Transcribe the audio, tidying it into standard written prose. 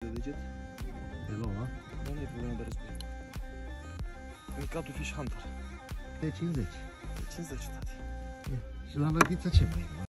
de deget. Te luăm, a? Dar nu e problemă de război. În cadrul Fish Hunter. De 50. De 50, tati. Și la lădiță ce mai e?